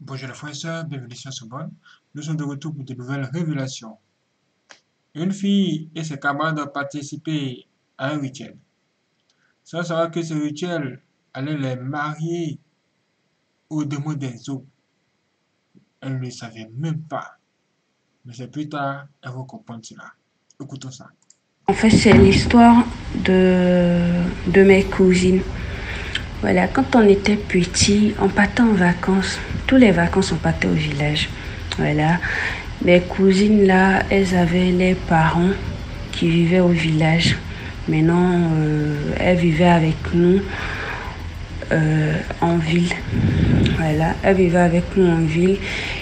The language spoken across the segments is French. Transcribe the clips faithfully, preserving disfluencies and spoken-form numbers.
Bonjour les frères et sœurs, bienvenue sur Sorbonne. Nous sommes de retour pour de nouvelles révélations. Une fille et ses camarades ont participé à un rituel. Sans savoir que ce rituel allait les marier au démon des eaux. Elles ne le savaient même pas. Mais c'est plus tard, elles vont comprendre cela. Écoutons ça. En fait, c'est l'histoire de, de mes cousines. Voilà, quand on était petit, on partait en vacances. Tous les vacances, on partait au village. Voilà. Mes cousines, là, elles avaient les parents qui vivaient au village. Maintenant, euh, elles vivaient avec nous euh, en ville. Voilà, elles vivaient avec nous en ville.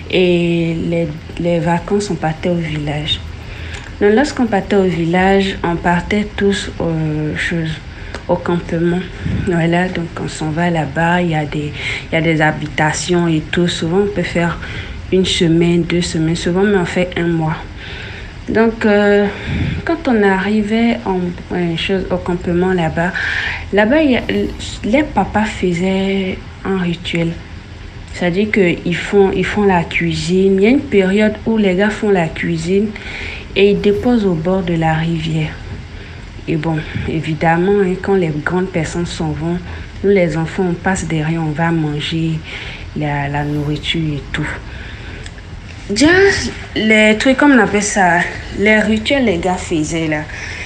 Et les, les vacances, on partait au village. Donc, lorsqu'on partait au village, on partait tous euh, chose, au campement. Voilà, donc on s'en va là-bas, il y a des, il y a des habitations et tout. Souvent, on peut faire une semaine, deux semaines, souvent, mais on fait un mois. Donc, euh, quand on arrivait en, en chose, au campement là-bas, là-bas, il y a, les papas faisaient un rituel. C'est-à-dire qu'ils font, ils font la cuisine. Il y a une période où les gars font la cuisine et ils déposent au bord de la rivière. Et bon, évidemment, hein, quand les grandes personnes s'en vont, nous les enfants, on passe derrière, on va manger la, la nourriture et tout. Déjà, les trucs, comme on appelle ça, les rituels les gars faisaient là.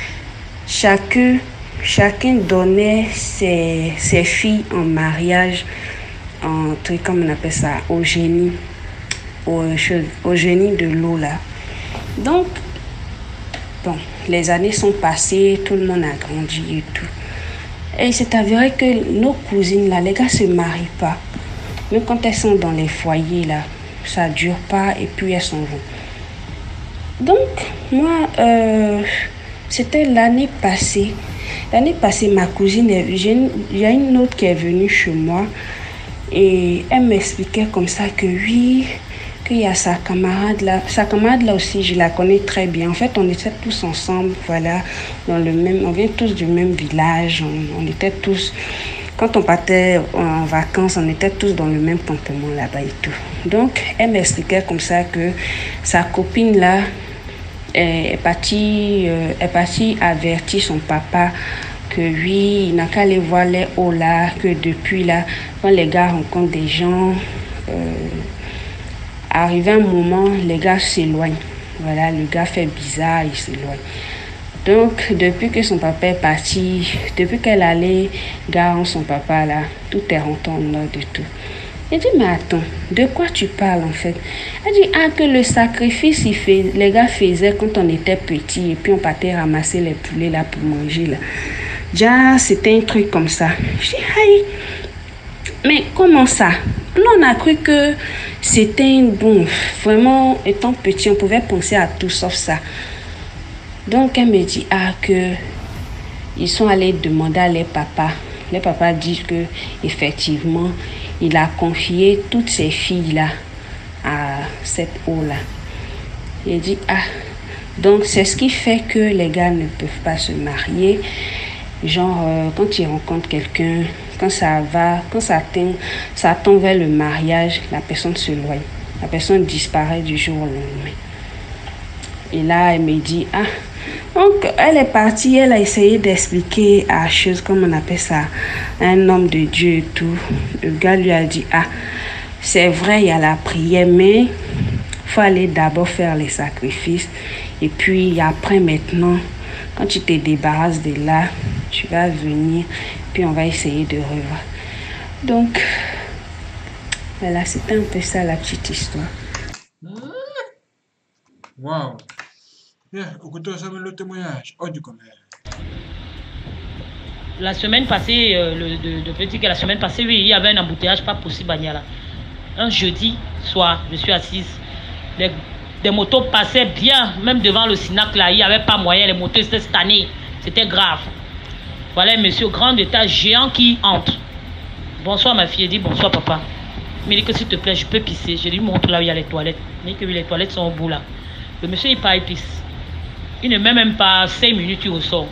Chacun, chacun donnait ses, ses filles en mariage, en truc, comme on appelle ça, au génie, au, au génie de l'eau là. Donc, bon, les années sont passées, tout le monde a grandi et tout. Et il s'est avéré que nos cousines, là, les gars ne se marient pas. Même quand elles sont dans les foyers, là, ça ne dure pas et puis elles s'en vont. Donc, moi, euh, c'était l'année passée. L'année passée, ma cousine, il y a une autre qui est venue chez moi et elle m'expliquait comme ça que oui, qu'il y a sa camarade là. Sa camarade là aussi, je la connais très bien. En fait, on était tous ensemble, voilà, dans le même, on vient tous du même village. On, on était tous, quand on partait en vacances, on était tous dans le même campement là-bas et tout. Donc, elle m'expliquait comme ça que sa copine là est partie, euh, est partie avertir son papa que oui, il n'a qu'à aller voir les hauts là, que depuis là, quand les gars rencontrent des gens, euh, arrivé un moment, les gars s'éloignent. Voilà, le gars fait bizarre, il s'éloigne. Donc, depuis que son papa est parti, depuis qu'elle allait garer son papa là, tout est rentré en ordre et tout. Elle dit, mais attends, de quoi tu parles en fait? Elle dit, ah, que le sacrifice, il fait, les gars faisaient quand on était petit et puis on partait ramasser les poulets là pour manger là. Déjà, c'était un truc comme ça. Je dis, aïe, mais comment ça? Nous, on a cru que c'était bon. Vraiment, étant petit, on pouvait penser à tout sauf ça. Donc, elle me dit, ah, que ils sont allés demander à les papas. Les papas disent que effectivement, il a confié toutes ces filles-là à cette eau-là. Il dit, ah, donc c'est ce qui fait que les gars ne peuvent pas se marier. Genre, euh, quand ils rencontrent quelqu'un, quand ça va, quand ça tend, ça tend vers le mariage, la personne se loigne. La personne disparaît du jour au lendemain. Et là, elle me dit, ah, donc elle est partie, elle a essayé d'expliquer à chose, comme on appelle ça, un homme de Dieu et tout. Le gars lui a dit, ah, c'est vrai, il y a la prière, mais il faut aller d'abord faire les sacrifices. Et puis après, maintenant, quand tu te débarrasses de là, tu vas venir, puis on va essayer de revoir. Donc, voilà, c'était un peu ça la petite histoire. Waouh! Bien, écoutons ça, le témoignage. Oh, du commun. La semaine passée, euh, le, de, de petit que la semaine passée, oui, il y avait un embouteillage pas possible à Niala. Un jeudi soir, je suis assise. Les, des motos passaient bien, même devant le Sinac là, il n'y avait pas moyen, les motos étaient stannées. C'était grave. Voilà un monsieur grand état géant qui entre. Bonsoir ma fille, elle dit bonsoir papa. Il me dit que s'il te plaît, je peux pisser. Je lui montre là où il y a les toilettes. Il me dit que oui, les toilettes sont au bout là. Le monsieur il part, il pisse. Il ne met même pas cinq minutes, il ressort.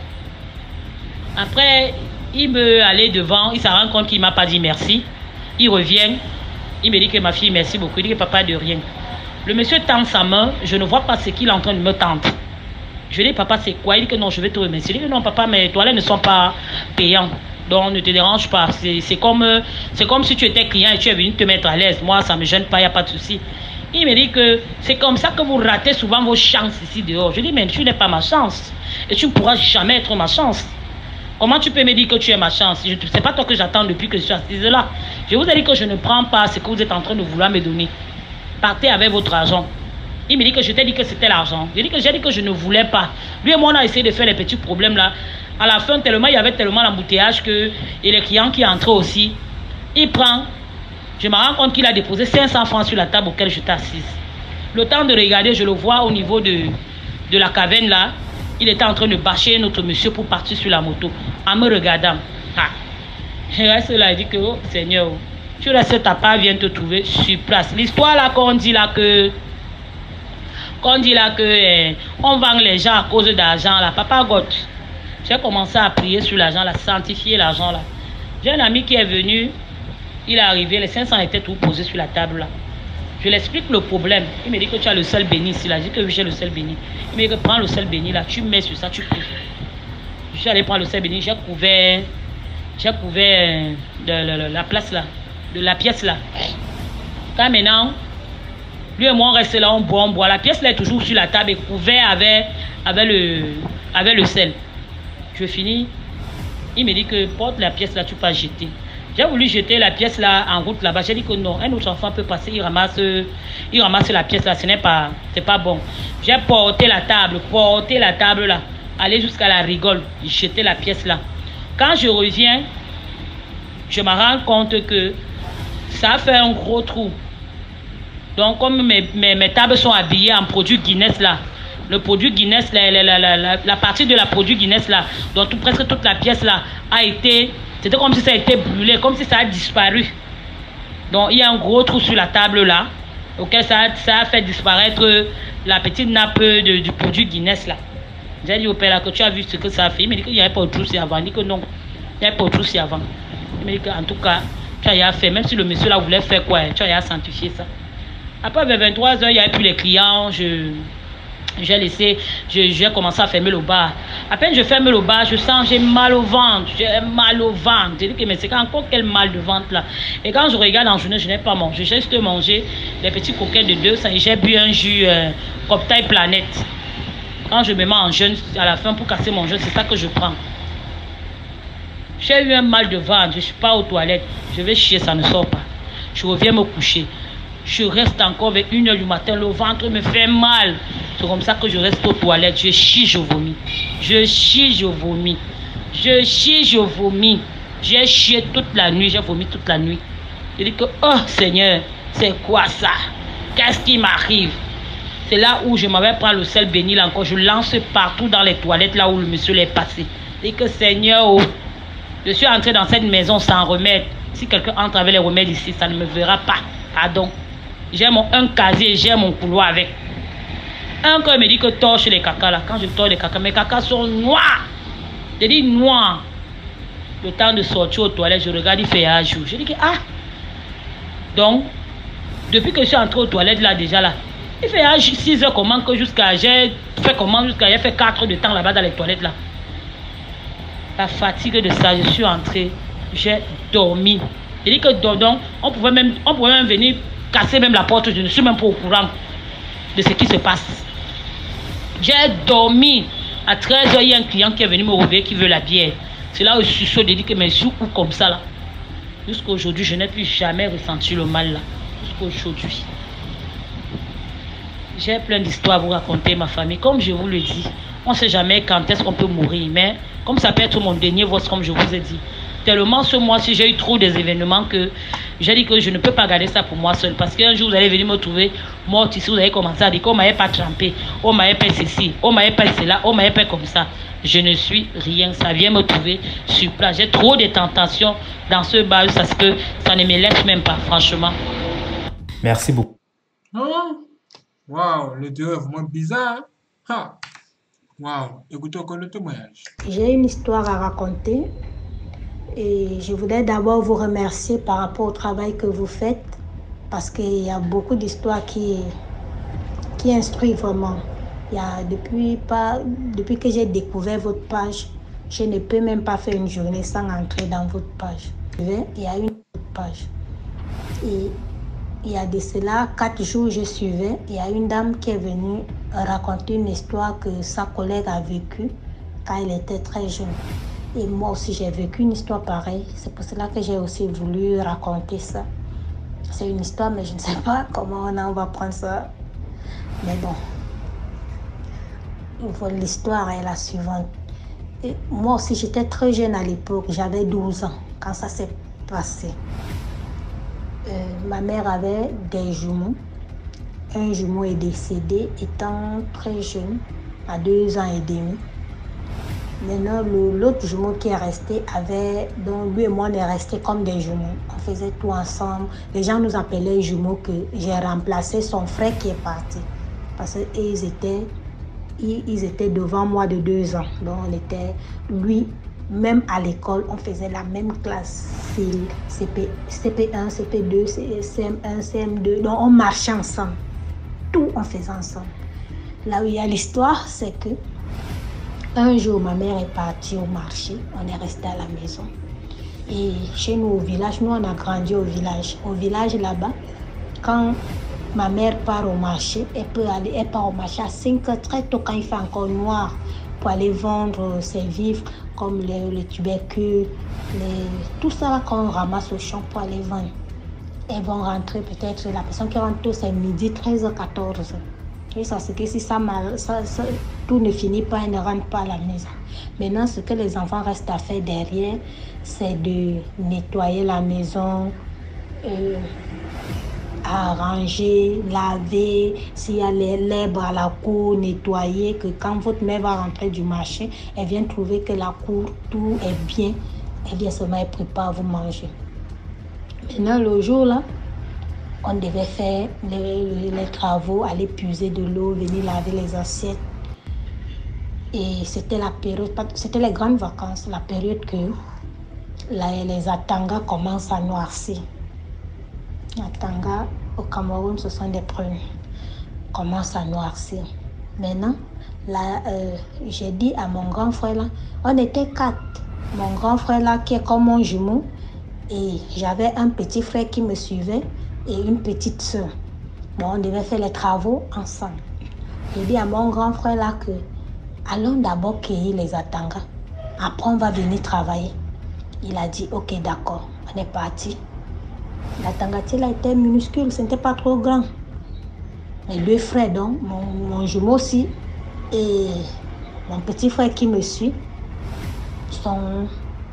Après, il veut aller devant, il se rend compte qu'il ne m'a pas dit merci. Il revient. Il me dit que ma fille, merci beaucoup. Il dit que papa, de rien. Le monsieur tend sa main, je ne vois pas ce qu'il est en train de me tendre. Je lui dis, papa, c'est quoi? Il dit que non, je vais te remercier. Il dit que non, papa, mes toilettes ne sont pas payantes. Donc, ne te dérange pas. C'est comme, comme si tu étais client et tu es venu te mettre à l'aise. Moi, ça ne me gêne pas, il n'y a pas de souci. Il me dit que c'est comme ça que vous ratez souvent vos chances ici dehors. Je lui dis, mais tu n'es pas ma chance. Et tu ne pourras jamais être ma chance. Comment tu peux me dire que tu es ma chance? Ce n'est pas toi que j'attends depuis que je suis assise là. Je vous ai dit que je ne prends pas ce que vous êtes en train de vouloir me donner. Partez avec votre argent. Il me dit que je t'ai dit que c'était l'argent. J'ai dit que j'ai dit que je ne voulais pas. Lui et moi, on a essayé de faire les petits problèmes là. À la fin, tellement il y avait tellement d'embouteillage que et les clients qui entraient aussi, il prend. Je me rends compte qu'il a déposé cinq cents francs sur la table auquel j'étais assise. Le temps de regarder, je le vois au niveau de, de la caverne là. Il était en train de bâcher notre monsieur pour partir sur la moto. En me regardant. Ah. Je reste là et dis que, oh Seigneur, tu restes ta part, viens te trouver sur place. L'histoire là qu'on dit là que, qu'on dit là que, eh, on vend les gens à cause d'argent là. Papa God, j'ai commencé à prier sur l'argent là, sanctifier l'argent là. J'ai un ami qui est venu, il est arrivé, les cinq cents étaient tout posés sur la table là. Je lui explique le problème. Il me dit que tu as le sel béni ici là. Je dis que oui, j'ai le sel béni. Il me dit que prends le sel béni là, tu mets sur ça, tu pries. Je suis allé prendre le sel béni, j'ai couvert, j'ai couvert de, de, de la place là, de la pièce là. Quand maintenant, lui et moi on reste là, on boit, on boit. La pièce là est toujours sur la table et couvert avec, avec, le, avec le sel. Je finis, il me dit que porte la pièce là, tu peux jeter. J'ai voulu jeter la pièce là en route là-bas. J'ai dit que non, un autre enfant peut passer, il ramasse, il ramasse la pièce là, ce n'est pas, c'est pas bon. J'ai porté la table, porté la table là, aller jusqu'à la rigole, jeter la pièce là. Quand je reviens, je me rends compte que ça a fait un gros trou. Donc comme mes, mes, mes tables sont habillées en produit Guinness là, le produit Guinness, la, la, la, la, la partie de la produit Guinness là, donc tout, presque toute la pièce là a été... C'était comme si ça a été brûlé, comme si ça a disparu. Donc il y a un gros trou sur la table là, auquel ça a, ça a fait disparaître la petite nappe de, du produit Guinness là. J'ai dit au père là que tu as vu ce que ça a fait. Il m'a dit qu'il n'y avait pas de trou avant. Il dit que non, il n'y avait pas de trou avant. Il m'a dit qu'en tout cas, tu as fait, même si le monsieur là voulait faire quoi, tu as sanctifié ça. Après vers vingt-trois heures, il n'y avait plus les clients. Je... J'ai laissé, j'ai commencé à fermer le bar. À peine je ferme le bar, je sens j'ai mal au ventre, j'ai mal au ventre. J'ai dit que mais c'est encore quel mal de ventre là. Et quand je regarde en journée, je n'ai pas mangé. J'ai juste mangé les petits coquets de deux cents et j'ai bu un jus euh, Cocktail Planète. Quand je me mets en jeûne, à la fin pour casser mon jeûne, c'est ça que je prends. J'ai eu un mal de ventre, je ne suis pas aux toilettes. Je vais chier, ça ne sort pas. Je reviens me coucher. Je reste encore vers une heure du matin, le ventre me fait mal. C'est comme ça que je reste aux toilettes. Je chie, je vomis. Je chie, je vomis. Je chie, je vomis. J'ai chié toute la nuit, j'ai vomi toute la nuit. Je dis que, oh Seigneur, c'est quoi ça? Qu'est-ce qui m'arrive? C'est là où je m'avais pris le sel béni là encore. Je lance partout dans les toilettes là où le monsieur l'est passé. Je dis que Seigneur, oh, je suis entré dans cette maison sans remède. Si quelqu'un entre avec les remèdes ici, ça ne me verra pas. Pardon. J'ai mon un casier, j'ai mon couloir avec. Un quand il me dit que torche les caca là. Quand je torche les caca, mes caca sont noirs. Je dis noir. Le temps de sortir aux toilettes, je regarde, il fait un jour. Je dis que ah. Donc, depuis que je suis entré aux toilettes là déjà là, il fait à six heures comment que jusqu'à j'ai fait comment jusqu'à j'ai fait quatre heures de temps là-bas dans les toilettes là. La fatigue de ça, je suis entré, j'ai dormi. Je dis que donc on pouvait même on pouvait même venir casser même la porte, je ne suis même pas au courant de ce qui se passe. J'ai dormi. À treize heures, il y a un client qui est venu me réveiller qui veut la bière. C'est là où je suis chaud de dire que mais je suis où comme ça là. Jusqu'à aujourd'hui, je n'ai plus jamais ressenti le mal là. Jusqu'à aujourd'hui. J'ai plein d'histoires à vous raconter, ma famille. Comme je vous le dis, on ne sait jamais quand est-ce qu'on peut mourir. Mais comme ça peut être mon dernier voice, comme je vous ai dit. Tellement ce mois-ci, j'ai eu trop des événements que j'ai dit que je ne peux pas garder ça pour moi seul. Parce qu'un jour, vous allez venir me trouver morte ici, vous allez commencer à dire qu'on ne m'avait pas trempé, on ne m'avait pas ceci, on ne m'avait pas cela, on ne m'avait pas comme ça. Je ne suis rien, ça vient me trouver sur place. J'ai trop de tentations dans ce bar, parce que ça ne me laisse même pas, franchement. Merci beaucoup. Oh, waouh, le dieu est vraiment bizarre. Ha. Waouh, écoutez encore le témoignage. J'ai une histoire à raconter. Et je voudrais d'abord vous remercier par rapport au travail que vous faites parce qu'il y a beaucoup d'histoires qui, qui instruisent vraiment. Il y a, depuis, pas, depuis que j'ai découvert votre page, je ne peux même pas faire une journée sans entrer dans votre page. Il y a une page. Et il y a de cela, quatre jours, je suivais. Il y a une dame qui est venue raconter une histoire que sa collègue a vécue quand elle était très jeune. Et moi aussi, j'ai vécu une histoire pareille. C'est pour cela que j'ai aussi voulu raconter ça. C'est une histoire, mais je ne sais pas comment on va prendre ça. Mais bon, l'histoire est la suivante. Et moi aussi, j'étais très jeune à l'époque. J'avais douze ans quand ça s'est passé. Euh, ma mère avait des jumeaux. Un jumeau est décédé étant très jeune, à deux ans et demi. Maintenant, l'autre jumeau qui est resté avait, donc lui et moi, on est restés comme des jumeaux. On faisait tout ensemble. Les gens nous appelaient jumeaux que j'ai remplacé son frère qui est parti. Parce qu'ils étaient, ils, ils étaient devant moi de deux ans. Donc on était, lui, même à l'école, on faisait la même classe. C P, C P un, C P deux, C M un, C M deux. Donc on marchait ensemble. Tout on faisait ensemble. Là où il y a l'histoire, c'est que un jour, ma mère est partie au marché. On est resté à la maison. Et chez nous, au village, nous, on a grandi au village. Au village, là-bas, quand ma mère part au marché, elle peut aller, elle part au marché à cinq heures très tôt quand il fait encore noir pour aller vendre ses vivres comme les, les tubercules, les, tout ça là qu'on ramasse au champ pour aller vendre. Elles vont rentrer peut-être, la personne qui rentre tôt, c'est midi, treize heures, quatorze heures. Et ça, c'est que si ça, ça, ça, tout ne finit pas, elle ne rentre pas à la maison. Maintenant, ce que les enfants restent à faire derrière, c'est de nettoyer la maison, euh, arranger, laver, s'il y a l'herbe à la cour, nettoyer, que quand votre mère va rentrer du marché, elle vient trouver que la cour, tout est bien, elle vient seulement, elle prépare à vous manger. Maintenant, le jour là, on devait faire les, les travaux, aller puiser de l'eau, venir laver les assiettes. Et c'était la période, c'était les grandes vacances, la période que la, les atangas commencent à noircir. Les atangas au Cameroun, ce sont des prunes, commencent à noircir. Maintenant, là, euh, j'ai dit à mon grand frère là, on était quatre. Mon grand frère là, qui est comme mon jumeau, et j'avais un petit frère qui me suivait et une petite soeur. Bon, on devait faire les travaux ensemble. J'ai dit à mon grand frère là que allons d'abord cueillir les atangas. Après, on va venir travailler. Il a dit, ok, d'accord. On est parti. L'atangatier là était minuscule, ce n'était pas trop grand. Les deux frères, donc, mon, mon jumeau aussi et mon petit frère qui me suit, sont...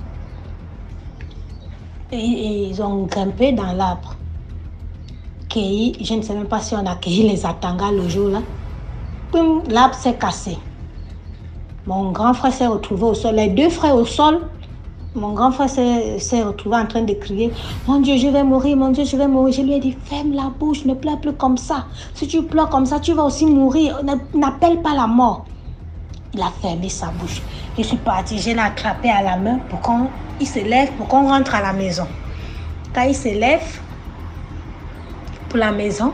Et, et ils ont grimpé dans l'arbre. Cueilli, je ne sais même pas si on a cueilli les atangas le jour là. L'arbre s'est cassé. Mon grand frère s'est retrouvé au sol. Les deux frères au sol. Mon grand frère s'est retrouvé en train de crier, mon Dieu, je vais mourir, mon Dieu, je vais mourir. Je lui ai dit, ferme la bouche, ne pleure plus comme ça. Si tu pleures comme ça, tu vas aussi mourir. N'appelle pas la mort. Il a fermé sa bouche. Je suis partie, je l'ai attrapé à la main pour qu'il se lève, pour qu'on rentre à la maison. Quand il se lève pour la maison,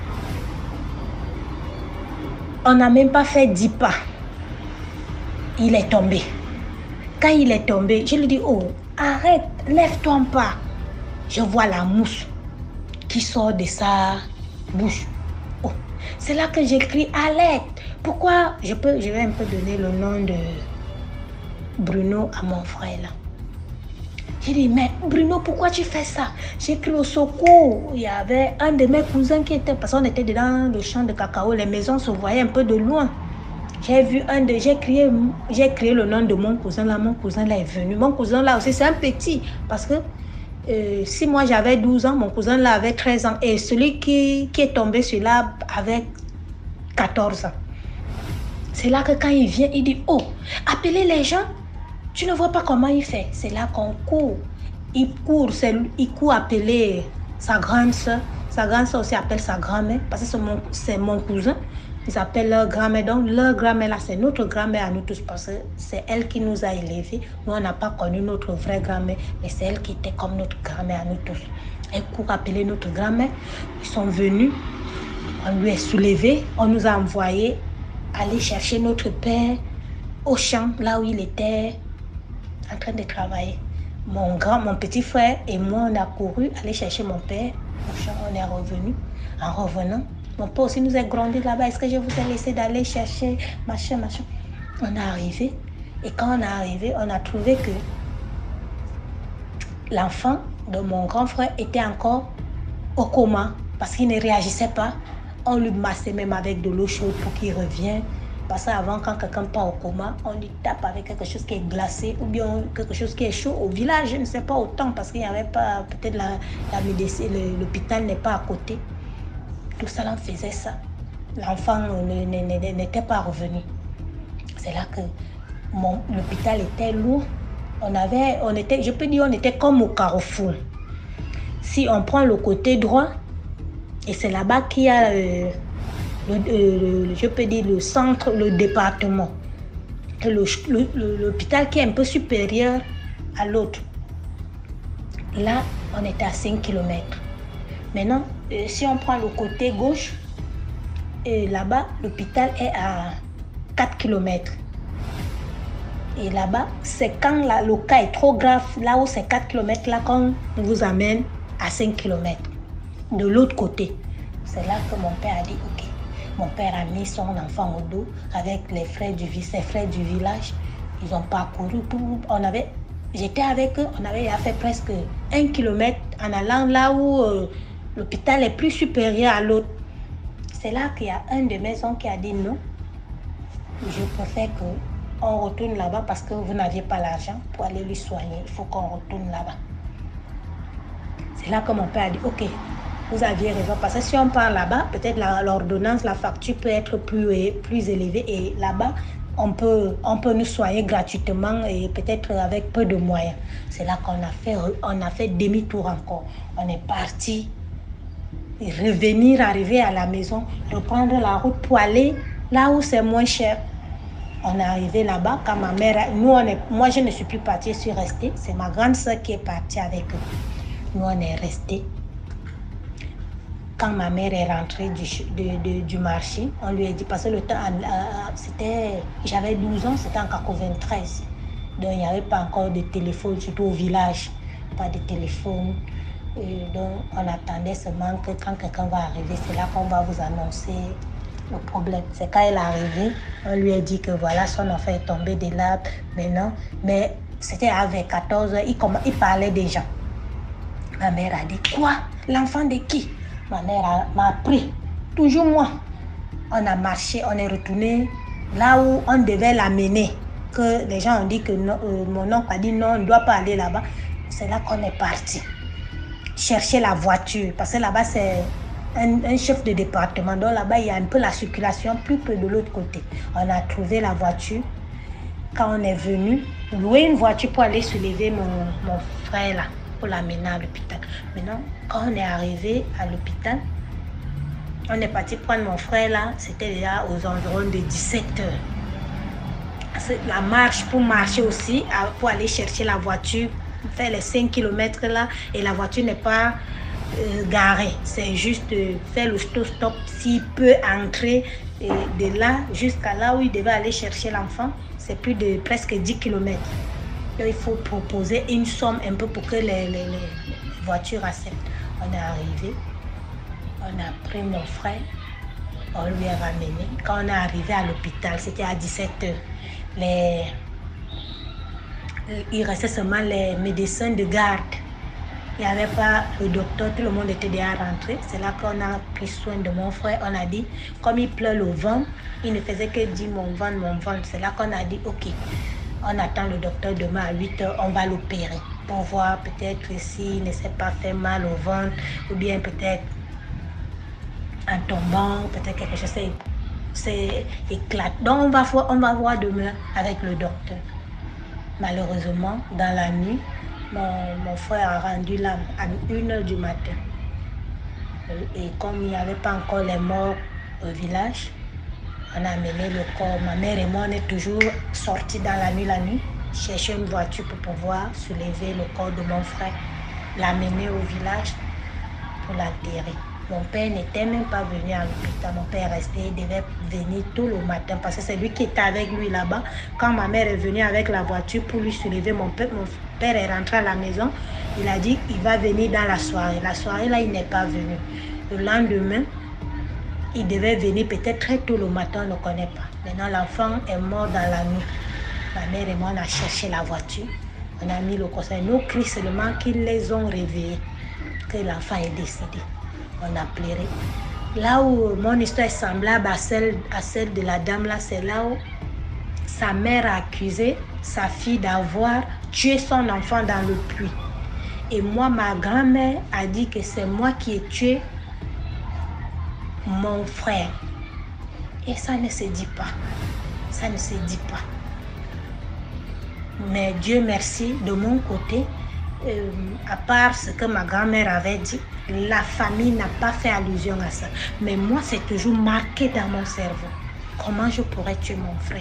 on n'a même pas fait dix pas. Il est tombé. Quand il est tombé, je lui dis, oh, arrête, lève-toi en pas. Je vois la mousse qui sort de sa bouche. Oh, c'est là que j'écris, alerte. Pourquoi je, peux, je vais un peu donner le nom de Bruno à mon frère là. J'ai dit, mais Bruno, pourquoi tu fais ça? J'ai écrit au secours. Il y avait un de mes cousins qui était, parce qu'on était dans le champ de cacao, les maisons se voyaient un peu de loin. J'ai vu un de, j'ai créé, j'ai créé le nom de mon cousin là, mon cousin là est venu. Mon cousin là aussi, c'est un petit, parce que euh, si moi j'avais douze ans, mon cousin là avait treize ans, et celui qui, qui est tombé sur l'arbre avait quatorze ans. C'est là que quand il vient, il dit, oh, appelez les gens, tu ne vois pas comment il fait. C'est là qu'on court. Il court, il court appeler sa grande soeur. Sa grande soeur aussi appelle sa grand-mère, parce que c'est mon, c'est mon cousin. Ils appellent leur grand-mère. Donc, leur grand-mère, là, c'est notre grand-mère à nous tous, parce que c'est elle qui nous a élevés. Nous, on n'a pas connu notre vraie grand-mère, mais c'est elle qui était comme notre grand-mère à nous tous. Elle court appeler notre grand-mère. Ils sont venus. On lui a soulevé. On nous a envoyé aller chercher notre père au champ, là où il était en train de travailler. Mon grand, mon petit frère et moi, on a couru aller chercher mon père au champ. On est revenu. En revenant, mon père aussi nous a grondé là-bas. Est-ce que je vous ai laissé d'aller chercher machin, machin? On est arrivé. Et quand on est arrivé, on a trouvé que l'enfant de mon grand frère était encore au coma parce qu'il ne réagissait pas. On lui massait même avec de l'eau chaude pour qu'il revienne. Parce qu'avant, quand quelqu'un part au coma, on lui tape avec quelque chose qui est glacé ou bien quelque chose qui est chaud. Au village, je ne sais pas autant parce qu'il n'y avait pas, peut-être la, la médecine, l'hôpital n'est pas à côté. Tout ça, on faisait ça. L'enfant n'était pas revenu. C'est là que l'hôpital était lourd. On avait, on était, je peux dire, on était comme au carrefour. Si on prend le côté droit, et c'est là-bas qu'il y a, euh, le, euh, je peux dire, le centre, le département. L'hôpital qui est un peu supérieur à l'autre. Là, on était à cinq kilomètres. Maintenant, euh, si on prend le côté gauche, là-bas, l'hôpital est à quatre kilomètres. Et là-bas, c'est quand la, le cas est trop grave, là où c'est quatre kilomètres, là qu'on vous amène à cinq kilomètres. De l'autre côté. C'est là que mon père a dit, ok. Mon père a mis son enfant au dos avec les frères du, ses frères du village. Ils ont parcouru. On avait, j'étais avec eux, on avait fait presque un kilomètre en allant là où euh, l'hôpital est plus supérieur à l'autre. C'est là qu'il y a un de mes oncles qui a dit non. Je préfère que on retourne là-bas parce que vous n'aviez pas l'argent pour aller lui soigner. Il faut qu'on retourne là-bas. C'est là que mon père a dit, ok, vous aviez raison. Parce que si on part là-bas, peut-être l'ordonnance, la, la facture peut être plus, plus élevée. Et là-bas, on peut, on peut nous soigner gratuitement et peut-être avec peu de moyens. C'est là qu'on a fait, on a fait demi-tour encore. On est parti revenir, arriver à la maison, reprendre la route pour aller là où c'est moins cher. On est arrivé là-bas quand ma mère, nous on est, moi je ne suis plus partie, je suis restée. C'est ma grande soeur qui est partie avec eux. Nous on est restés. Quand ma mère est rentrée du, de, de, du marché, on lui a dit, parce que le temps, euh, c'était, j'avais douze ans, c'était en quatre-vingt-treize. Donc il n'y avait pas encore de téléphone, surtout au village, pas de téléphone. Et donc on attendait seulement que quand quelqu'un va arriver, c'est là qu'on va vous annoncer le problème. C'est quand elle est arrivée, on lui a dit que voilà, son enfant est tombé de l'arbre maintenant. Mais c'était avec quatorze heures, il, il parlait déjà. Ma mère a dit, quoi? L'enfant de qui? Ma mère m'a pris, toujours moi. On a marché, on est retourné là où on devait l'amener. Que les gens ont dit que non, euh, mon oncle a dit non, on ne doit pas aller là-bas. C'est là qu'on est parti. Chercher la voiture, parce que là-bas c'est un, un chef de département. Donc là-bas il y a un peu la circulation, plus que de l'autre côté. On a trouvé la voiture. Quand on est venu, louer une voiture pour aller soulever mon, mon frère là, pour l'amener à l'hôpital. Maintenant, quand on est arrivé à l'hôpital, on est parti prendre mon frère là, c'était déjà aux environs de dix-sept heures. La marche, pour marcher aussi, pour aller chercher la voiture, faire les cinq kilomètres là, et la voiture n'est pas euh, garée. C'est juste euh, faire le stop-stop, s'il peut entrer et de là jusqu'à là où il devait aller chercher l'enfant, c'est plus de presque dix kilomètres. Donc, il faut proposer une somme un peu pour que les, les, les, les voitures acceptent. On est arrivé, on a pris mon frère, on lui a ramené. Quand on est arrivé à l'hôpital, c'était à dix-sept heures. Les... Il restait seulement les médecins de garde. Il n'y avait pas le docteur, tout le monde était déjà rentré. C'est là qu'on a pris soin de mon frère. On a dit, comme il pleut le vent, il ne faisait que dire mon ventre, mon ventre. C'est là qu'on a dit, ok, on attend le docteur demain à huit heures, on va l'opérer. Pour voir peut-être s'il ne s'est pas fait mal au ventre, ou bien peut-être en tombant, peut-être quelque chose c'est éclate. Donc on va, on va voir demain avec le docteur. Malheureusement, dans la nuit, mon, mon frère a rendu l'âme à une heure du matin. Et comme il n'y avait pas encore les morts au village, on a amené le corps. Ma mère et moi, on est toujours sortis dans la nuit, la nuit, chercher une voiture pour pouvoir soulever le corps de mon frère, l'amener au village. pour l'enterrer. Mon père n'était même pas venu à l'hôpital. Mon père restait, il devait venir tôt le matin parce que c'est lui qui était avec lui là-bas. Quand ma mère est venue avec la voiture pour lui soulever, mon père, mon père est rentré à la maison. Il a dit qu'il va venir dans la soirée. La soirée là, il n'est pas venu. Le lendemain, il devait venir peut-être très tôt le matin, on ne connaît pas. Maintenant, l'enfant est mort dans la nuit. Ma mère et moi, on a cherché la voiture. On a mis le conseil. Nos cris seulement qu'ils les ont réveillés, que l'enfant est décédé. On a pleuré. Là où mon histoire est semblable à celle, à celle de la dame, là, c'est là où sa mère a accusé sa fille d'avoir tué son enfant dans le puits. Et moi, ma grand-mère a dit que c'est moi qui ai tué mon frère. Et ça ne se dit pas. Ça ne se dit pas. Mais Dieu merci, de mon côté, euh, à part ce que ma grand-mère avait dit, la famille n'a pas fait allusion à ça. Mais moi, c'est toujours marqué dans mon cerveau. Comment je pourrais tuer mon frère?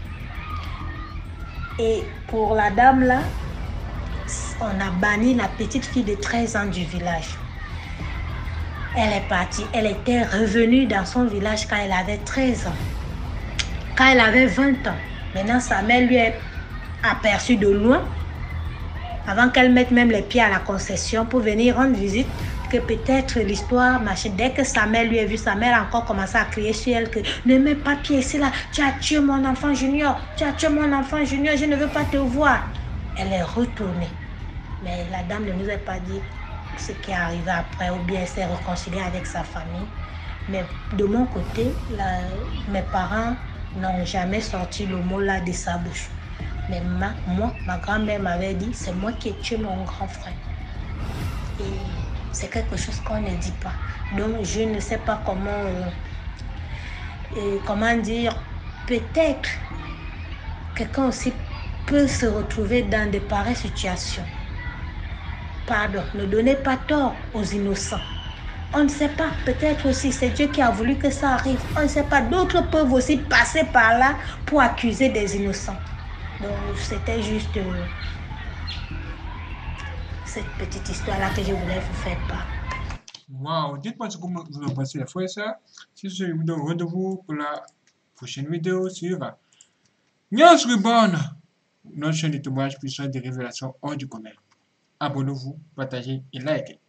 Et pour la dame là, on a banni la petite fille de treize ans du village. Elle est partie. Elle était revenue dans son village quand elle avait treize ans. Quand elle avait vingt ans. Maintenant, sa mère lui est aperçue de loin, avant qu'elle mette même les pieds à la concession pour venir rendre visite, que peut-être l'histoire marchait. Dès que sa mère lui a vu, sa mère a encore commencé à crier sur elle que ne mets pas pied ici là, tu as tué mon enfant junior, tu as tué mon enfant junior, je ne veux pas te voir. Elle est retournée. Mais la dame ne nous a pas dit ce qui est arrivé après, ou bien elle s'est réconciliée avec sa famille. Mais de mon côté, la, mes parents n'ont jamais sorti le mot là de sa bouche. Mais ma, moi, ma grand-mère m'avait dit, c'est moi qui ai tué mon grand frère. Et c'est quelque chose qu'on ne dit pas. Donc je ne sais pas comment, euh, euh, comment dire, peut-être quelqu'un aussi peut se retrouver dans de pareilles situations. Pardon, ne donnez pas tort aux innocents. On ne sait pas, peut-être aussi c'est Dieu qui a voulu que ça arrive. On ne sait pas, d'autres peuvent aussi passer par là pour accuser des innocents. Donc c'était juste euh, cette petite histoire-là que je voulais vous faire part. Waouh, dites-moi ce que vous en pensez, les frères et sœurs. Si ce vous donne rendez-vous pour la prochaine vidéo sur News Reborn, notre chaîne de témoignages puissants des révélations hors du commun. Abonnez-vous, partagez et likez.